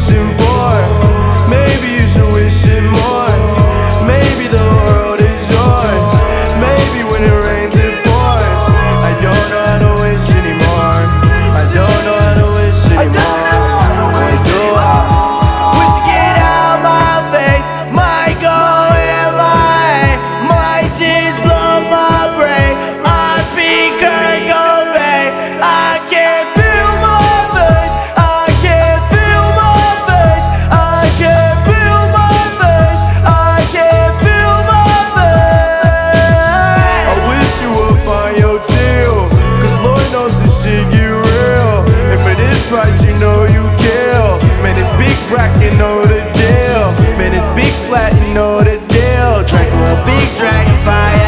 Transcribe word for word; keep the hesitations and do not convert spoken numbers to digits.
wishing for. Maybe you should wish it more. Maybe the world is yours. Maybe when it rains it pours. I don't know how to wish anymore. I don't know how to wish anymore. I do. Wish to get out my face. Might go in my, might just blow my brain. I be Kurt Cobain. I can't feel my face. I can't feel my face. I can't feel my face. I can't feel my face. I wish you would find your chill, cause Lord knows this shit get real. And for this price you know you kill. Man, it's big brack, you know the deal. Man, it's big slat, you know the deal. Drank a big dragon fire.